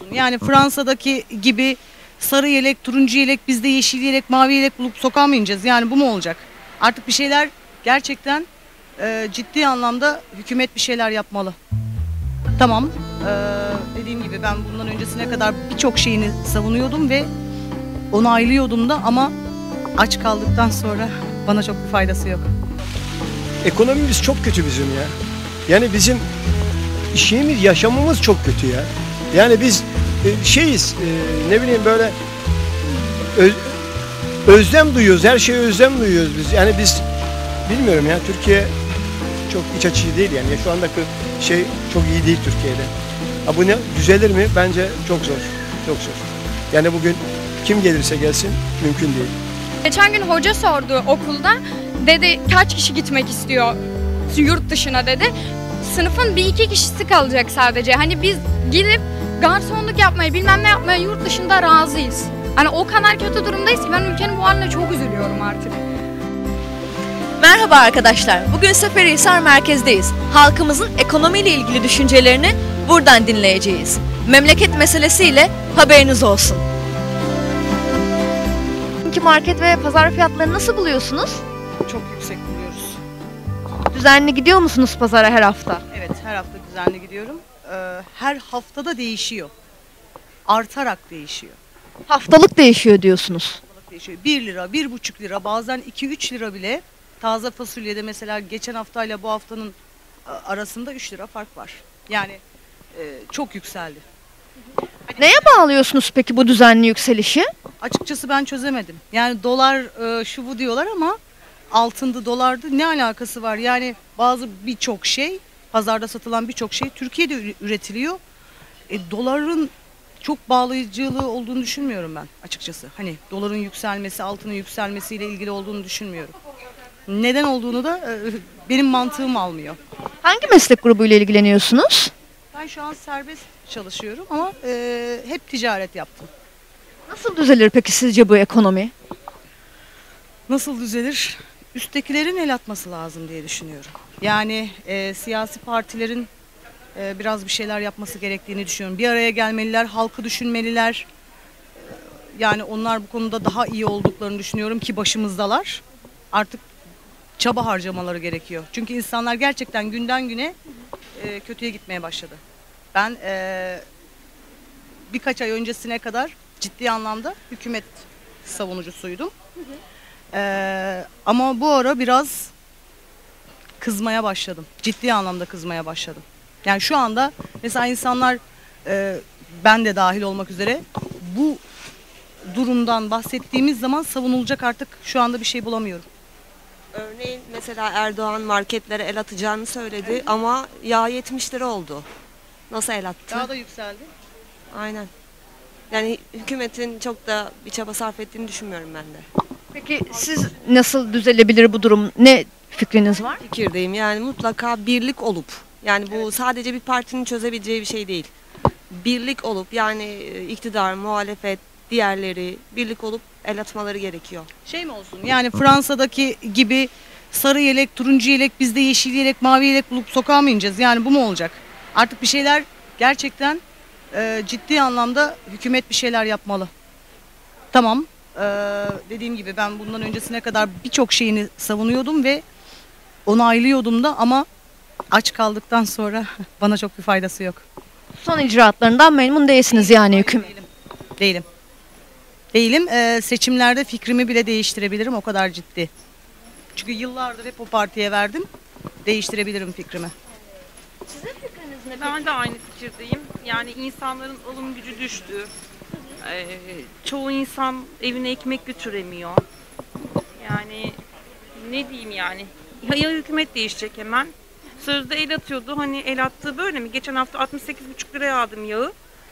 olsun? Yani Fransa'daki gibi sarı yelek, turuncu yelek, biz de yeşil yelek, mavi yelek bulup sokağa mı ineceğiz? Yani bu mu olacak? Artık bir şeyler gerçekten ciddi anlamda hükümet bir şeyler yapmalı. Tamam, dediğim gibi ben bundan öncesine kadar birçok şeyini savunuyordum ve onaylıyordum da ama aç kaldıktan sonra bana çok bir faydası yok. Ekonomimiz çok kötü bizim ya. Yani bizim yaşamımız çok kötü ya. Yani biz ne bileyim böyle özlem duyuyoruz. Her şeye özlem duyuyoruz biz. Yani biz bilmiyorum ya, Türkiye çok iç açıcı değil yani. Şu andaki şey çok iyi değil Türkiye'de. Ha, bu ne düzelir mi? Bence çok zor. Çok zor. Yani bugün kim gelirse gelsin mümkün değil. Geçen gün hoca sordu okulda. Dedi kaç kişi gitmek istiyor yurt dışına dedi. Sınıfın bir iki kişisi kalacak sadece. Hani biz gidip garsonluk yapmaya bilmem ne yapmaya yurt dışında razıyız. Hani o kadar kötü durumdayız ki ben ülkenin bu haline çok üzülüyorum artık. Merhaba arkadaşlar. Bugün Seferihisar merkezdeyiz. Halkımızın ekonomiyle ilgili düşüncelerini buradan dinleyeceğiz. Memleket meselesiyle haberiniz olsun. Bugünkü market ve pazar fiyatlarını nasıl buluyorsunuz? Çok yüksek buluyoruz. Düzenli gidiyor musunuz pazara her hafta? Evet, her hafta düzenli gidiyorum. Her haftada değişiyor. Artarak değişiyor. Haftalık değişiyor diyorsunuz. Değişiyor. 1 lira, 1,5 lira, bazen 2-3 lira bile. Taze fasulyede mesela geçen haftayla bu haftanın arasında 3 lira fark var. Yani çok yükseldi. Neye bağlıyorsunuz peki bu düzenli yükselişi? Açıkçası ben çözemedim. Yani dolar şu bu diyorlar ama altında dolarda ne alakası var? Yani birçok şey, pazarda satılan birçok şey Türkiye'de üretiliyor. Doların çok bağlayıcılığı olduğunu düşünmüyorum ben açıkçası. Hani doların yükselmesi, altının yükselmesiyle ilgili olduğunu düşünmüyorum. Neden olduğunu da benim mantığım almıyor. Hangi meslek grubuyla ilgileniyorsunuz? Ben şu an serbest çalışıyorum ama hep ticaret yaptım. Nasıl düzelir peki sizce bu ekonomi? Nasıl düzelir? Üsttekilerin el atması lazım diye düşünüyorum. Yani siyasi partilerin biraz bir şeyler yapması gerektiğini düşünüyorum. Bir araya gelmeliler, halkı düşünmeliler. Yani onlar bu konuda daha iyi olduklarını düşünüyorum ki başımızdalar. Artık çaba harcamaları gerekiyor. Çünkü insanlar gerçekten günden güne kötüye gitmeye başladı. Ben birkaç ay öncesine kadar ciddi anlamda hükümet savunucusuydum. Ama bu ara biraz kızmaya başladım. Ciddi anlamda kızmaya başladım. Yani şu anda mesela insanlar, ben de dahil olmak üzere, bu durumdan bahsettiğimiz zaman savunulacak artık şu anda bir şey bulamıyorum. Örneğin mesela Erdoğan marketlere el atacağını söyledi ama yağ 70 lira oldu. Nasıl el attı? Daha da yükseldi. Aynen. Yani hükümetin çok da bir çaba sarf ettiğini düşünmüyorum ben de. Peki siz nasıl düzelebilir bu durum? Ne fikriniz var? Fikirdeyim yani mutlaka birlik olup, yani bu sadece bir partinin çözebileceği bir şey değil. Birlik olup yani iktidar, muhalefet, diğerleri birlik olup el atmaları gerekiyor. Şey mi olsun? Yani Fransa'daki gibi sarı yelek, turuncu yelek, biz de yeşil yelek, mavi yelek bulup sokağa mı ineceğiz? Yani bu mu olacak? Artık bir şeyler gerçekten ciddi anlamda hükümet bir şeyler yapmalı. Tamam, dediğim gibi ben bundan öncesine kadar birçok şeyini savunuyordum ve onaylıyordum da ama aç kaldıktan sonra bana çok bir faydası yok. Son icraatlarından memnun değilsiniz yani hükümet. Değilim. Değilim. Seçimlerde fikrimi bile değiştirebilirim, o kadar ciddi. Çünkü yıllardır hep o partiye verdim. Değiştirebilirim fikrimi. Sizin fikriniz ne? Ben de aynı fikirdeyim. Yani insanların alım gücü düştü. Çoğu insan evine ekmek götüremiyor. Yani ne diyeyim yani. Ya hükümet değişecek hemen. Sözde el atıyordu. Hani el attığı böyle mi? Geçen hafta 68,5 liraya aldım yağı.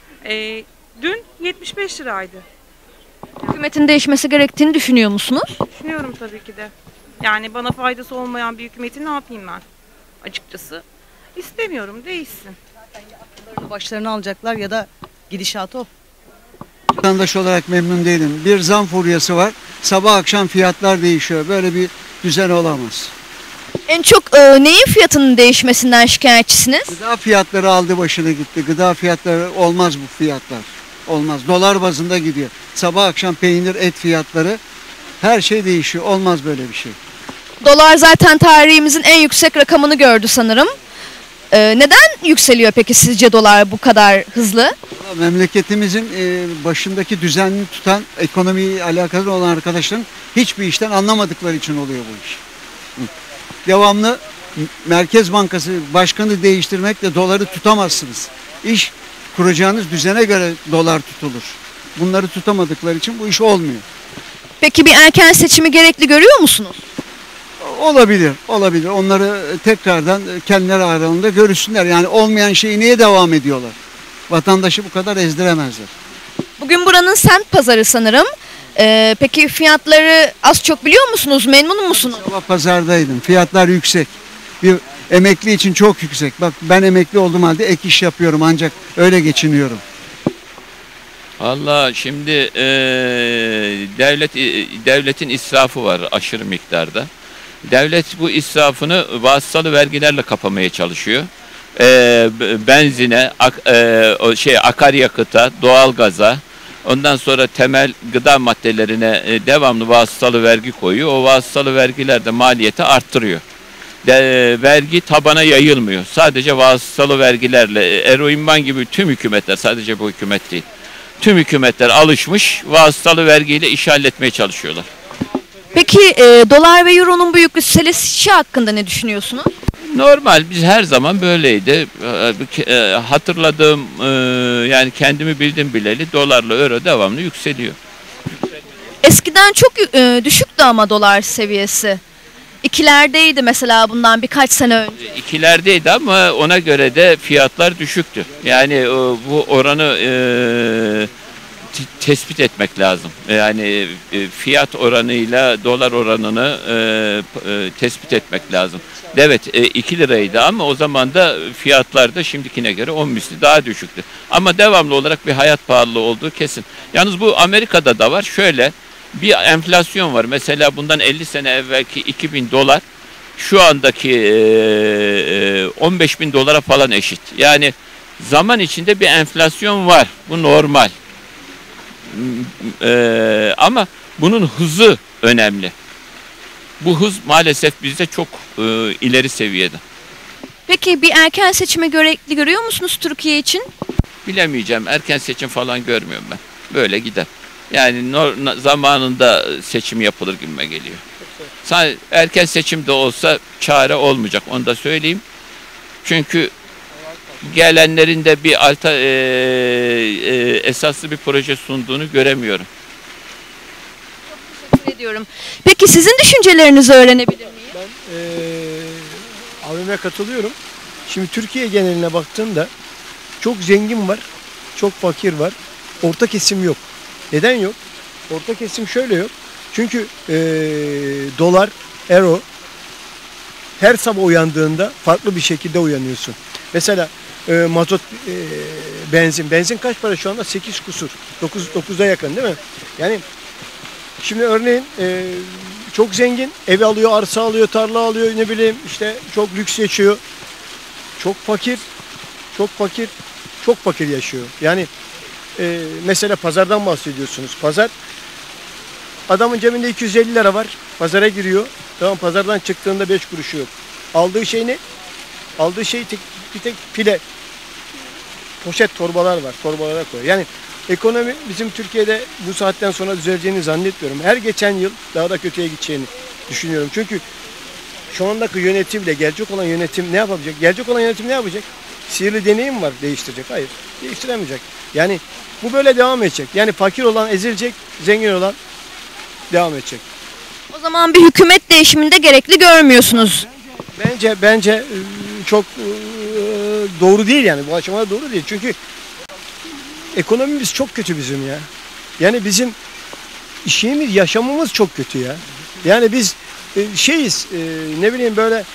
Dün 75 liraydı. Hükümetin değişmesi gerektiğini düşünüyor musunuz? Düşünüyorum tabii ki de. Yani bana faydası olmayan bir hükümeti ne yapayım ben? Açıkçası istemiyorum, değişsin. Başlarını alacaklar ya da gidişatı o. Vatandaş olarak memnun değilim. Bir zam furyası var. Sabah akşam fiyatlar değişiyor. Böyle bir düzen olamaz. En çok neyin fiyatının değişmesinden şikayetçisiniz? Gıda fiyatları aldı başını gitti. Gıda fiyatları olmaz bu fiyatlar. Olmaz. Dolar bazında gidiyor. Sabah akşam peynir, et fiyatları her şey değişiyor. Olmaz böyle bir şey. Dolar zaten tarihimizin en yüksek rakamını gördü sanırım. Neden yükseliyor peki sizce dolar bu kadar hızlı? Memleketimizin başındaki düzenli tutan ekonomiyle alakalı olan arkadaşların hiçbir işten anlamadıkları için oluyor bu iş. Devamlı Merkez Bankası başkanı değiştirmekle doları tutamazsınız. İş kuracağınız düzene göre dolar tutulur. Bunları tutamadıkları için bu iş olmuyor. Peki bir erken seçimi gerekli görüyor musunuz? Olabilir, olabilir. Onları tekrardan kendileri aralarında görüşsünler. Yani olmayan şeyi niye devam ediyorlar? Vatandaşı bu kadar ezdiremezler. Bugün buranın semt pazarı sanırım. Peki fiyatları az çok biliyor musunuz? Memnun musunuz? Sabah pazardaydım. Fiyatlar yüksek. Bir emekli için çok yüksek. Bak ben emekli olduğum halde ek iş yapıyorum ancak öyle geçiniyorum. Valla şimdi devletin israfı var aşırı miktarda. Devlet bu israfını vasıtalı vergilerle kapamaya çalışıyor. Benzine, akaryakıta, doğalgaza, ondan sonra temel gıda maddelerine devamlı vasıtalı vergi koyuyor. O vasıtalı vergiler de maliyeti arttırıyor. Vergi tabana yayılmıyor. Sadece vasıtalı vergilerle Eroinman gibi tüm hükümetler, sadece bu hükümet değil, tüm hükümetler alışmış vasıtalı vergiyle iş halletmeye çalışıyorlar. Peki dolar ve euronun bu yükselişi hakkında ne düşünüyorsunuz? Normal, biz her zaman böyleydi. Hatırladığım yani kendimi bildim bileli dolarla euro devamlı yükseliyor. Eskiden çok düşüktü ama dolar seviyesi. İkilerdeydi mesela bundan birkaç sene önce. İkilerdeydi ama ona göre de fiyatlar düşüktü. Yani bu oranı tespit etmek lazım. Yani fiyat oranıyla dolar oranını tespit etmek lazım. Evet 2 liraydı ama o zaman da fiyatlar da şimdikine göre 10 misli daha düşüktü. Ama devamlı olarak bir hayat pahalılığı olduğu kesin. Yalnız bu Amerika'da da var. Şöyle bir enflasyon var. Mesela bundan 50 sene evvelki 2000 dolar şu andaki 15 bin dolara falan eşit. Yani zaman içinde bir enflasyon var. Bu normal. Ama bunun hızı önemli. Bu hız maalesef bizde çok ileri seviyede. Peki bir erken seçime gerekli görüyor musunuz Türkiye için? Bilemeyeceğim. Erken seçim falan görmüyorum ben. Böyle gider. Yani zamanında seçim yapılır gibime geliyor. Erken seçim de olsa çare olmayacak. Onu da söyleyeyim. Çünkü gelenlerin de bir esaslı bir proje sunduğunu göremiyorum. Teşekkür ediyorum. Peki sizin düşüncelerinizi öğrenebilir miyim? Ben abime katılıyorum. Şimdi Türkiye geneline baktığımda çok zengin var, çok fakir var. Orta kesim yok. Neden yok? Orta kesim şöyle yok. Çünkü dolar, euro her sabah uyandığında farklı bir şekilde uyanıyorsun. Mesela mazot, benzin kaç para şu anda? 8 kusur. 9'a yakın değil mi? Yani şimdi örneğin çok zengin ev alıyor, arsa alıyor, tarla alıyor, ne bileyim işte çok lüks yaşıyor. Çok fakir yaşıyor. Yani mesela pazardan bahsediyorsunuz. Pazar, adamın cebinde 250 lira var. Pazara giriyor. Tamam, pazardan çıktığında 5 kuruşu yok. Aldığı şey ne? Aldığı şey bir tek pile. Poşet torbalar var. Torbalara koyuyor. Yani ekonomi bizim Türkiye'de bu saatten sonra düzeleceğini zannetmiyorum. Her geçen yıl daha da kötüye gideceğini düşünüyorum. Çünkü şu andaki yönetimle gelecek olan yönetim ne yapacak? Gelecek olan yönetim ne yapacak? Sihirli deneyim var, değiştirecek. Hayır, değiştiremeyecek. Yani bu böyle devam edecek. Yani fakir olan ezilecek, zengin olan devam edecek. O zaman bir hükümet değişiminde gerekli görmüyorsunuz. Bence çok doğru değil yani. Bu aşamada doğru değil. Çünkü ekonomimiz çok kötü bizim ya. Yani bizim işimiz, yaşamımız çok kötü ya. Yani biz ne bileyim böyle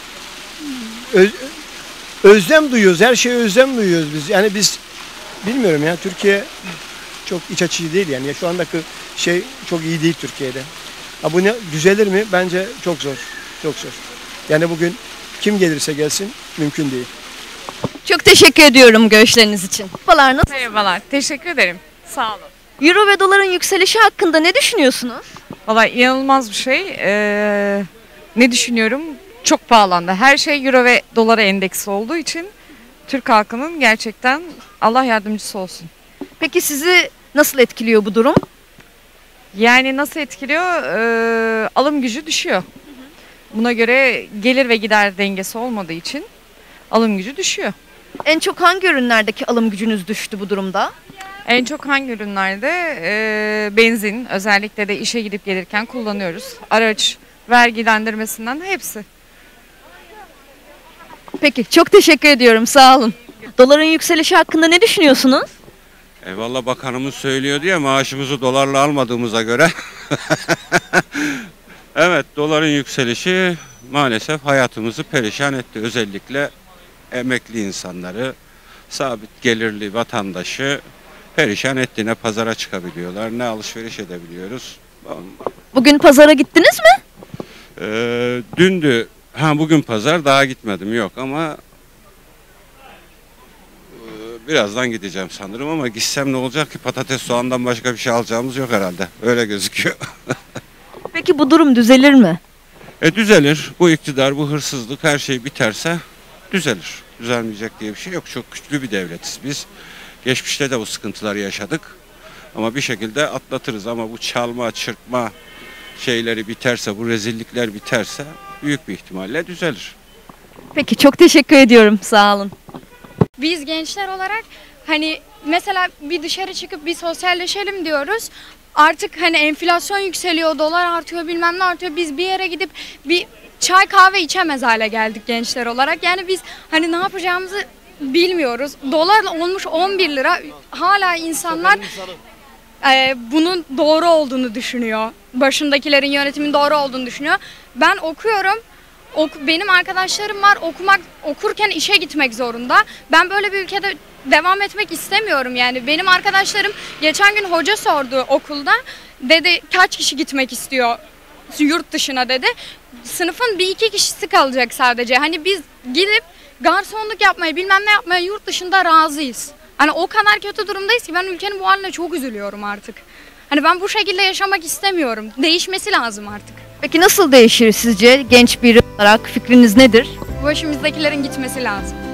özlem duyuyoruz. Her şeye özlem duyuyoruz biz. Yani biz bilmiyorum ya, Türkiye çok iç açıcı değil yani. Şu andaki şey çok iyi değil Türkiye'de. Ha, bu ne düzelir mi? Bence çok zor. Çok zor. Yani bugün kim gelirse gelsin mümkün değil. Çok teşekkür ediyorum görüşleriniz için. Merhabalar, nasıl? Merhabalar, teşekkür ederim. Sağ olun. Euro ve doların yükselişi hakkında ne düşünüyorsunuz? Vallahi inanılmaz bir şey. Ne düşünüyorum? Çok pahalandı. Her şey euro ve dolara endeksli olduğu için Türk halkının gerçekten Allah yardımcısı olsun. Peki sizi nasıl etkiliyor bu durum? Yani nasıl etkiliyor? Alım gücü düşüyor. Buna göre gelir ve gider dengesi olmadığı için alım gücü düşüyor. En çok hangi ürünlerdeki alım gücünüz düştü bu durumda? En çok hangi ürünlerde? Benzin, özellikle de işe gidip gelirken kullanıyoruz. Araç, vergilendirmesinden hepsi. Peki, çok teşekkür ediyorum, sağ olun. Doların yükselişi hakkında ne düşünüyorsunuz? Valla bakanımız söylüyordu ya, maaşımızı dolarla almadığımıza göre. Evet, doların yükselişi maalesef hayatımızı perişan etti. Özellikle emekli insanları, sabit gelirli vatandaşı perişan etti. Ne pazara çıkabiliyorlar, ne alışveriş edebiliyoruz. Bugün pazara gittiniz mi? Dündü, bugün pazar, daha gitmedim, yok ama birazdan gideceğim sanırım, ama gitsem ne olacak ki, patates soğandan başka bir şey alacağımız yok herhalde, öyle gözüküyor. Peki bu durum düzelir mi? Düzelir, bu iktidar, bu hırsızlık, her şey biterse düzelir. Düzelmeyecek diye bir şey yok, çok güçlü bir devletiz biz. Geçmişte de bu sıkıntıları yaşadık ama bir şekilde atlatırız, ama bu çalma, çırpma şeyleri biterse, bu rezillikler biterse büyük bir ihtimalle düzelir. Peki, çok teşekkür ediyorum, sağ olun. Biz gençler olarak hani mesela bir dışarı çıkıp bir sosyalleşelim diyoruz. Artık hani enflasyon yükseliyor, dolar artıyor, bilmem ne artıyor. Biz bir yere gidip bir çay kahve içemez hale geldik gençler olarak. Yani biz hani ne yapacağımızı bilmiyoruz. Dolar olmuş 11 lira. Hala insanlar bunun doğru olduğunu düşünüyor. Başındakilerin yönetimin doğru olduğunu düşünüyor. Ben okuyorum. Benim arkadaşlarım var, okurken işe gitmek zorunda. Ben böyle bir ülkede devam etmek istemiyorum yani. Benim arkadaşlarım geçen gün hoca sordu okulda. Dedi kaç kişi gitmek istiyor yurt dışına dedi. Sınıfın bir iki kişisi kalacak sadece. Hani biz gidip garsonluk yapmaya, bilmem ne yapmaya yurt dışında razıyız. Hani o kadar kötü durumdayız ki ben ülkenin bu haline çok üzülüyorum artık. Hani ben bu şekilde yaşamak istemiyorum. Değişmesi lazım artık. Peki nasıl değişir sizce genç biri olarak, fikriniz nedir? Başımızdakilerin gitmesi lazım.